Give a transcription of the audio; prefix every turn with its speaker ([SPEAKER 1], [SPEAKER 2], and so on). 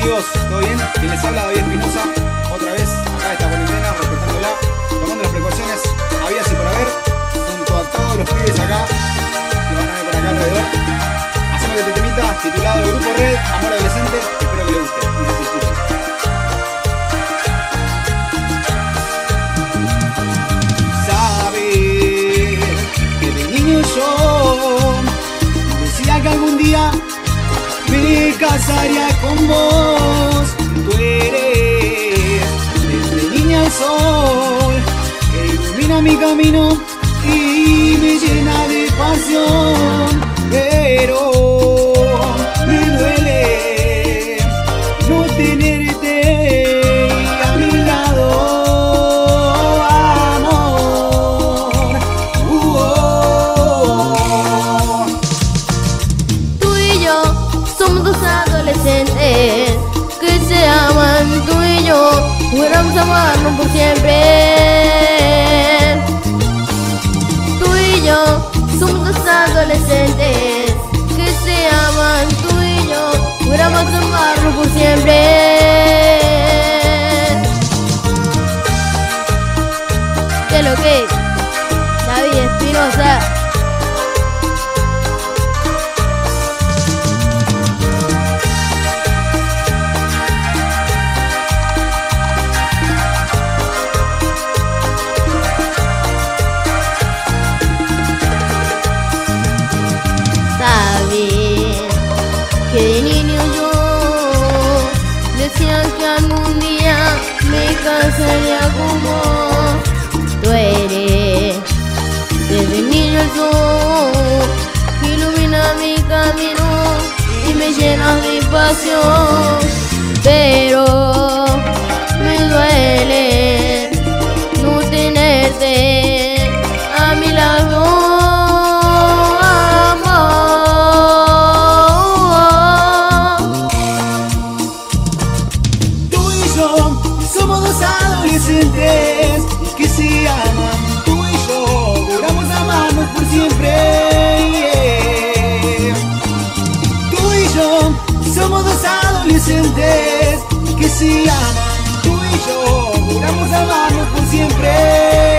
[SPEAKER 1] amigos? ¿Todo bien? Quien les habla, David Espinosa. Otra vez acá esta cuarentena, respetándola, tomando las precauciones habidas y por haber, junto a todos los pibes acá, que van a ver por acá alrededor. Hacemos este temita titulado Grupo Red, Amor Adolescente. Espero que les guste. Y se escuchen. Saber que de niño yo decía que algún día me casaría con vos. Tú eres desde niña el sol que ilumina mi camino y me llena de pasión. Pero me duele no tenerte a mi lado, amor.
[SPEAKER 2] Tú y yo somos dos adolescentes que se aman. Tú y yo juramos amarnos por siempre. Tú y yo somos dos adolescentes que se aman. Tú y yo juramos amarnos por siempre. ¿Qué es lo que es? David Espinosa. Que de niño yo decía que algún día me casaría con vos. Tú eres desde niño el sol que ilumina mi camino y me llena de pasión. Pero me duele no tenerte a mi lado.
[SPEAKER 1] Somos dos adolescentes que se aman. Tú y yo juramos amarnos por siempre. Tú y yo somos dos adolescentes que se aman. Tú y yo juramos amarnos por siempre.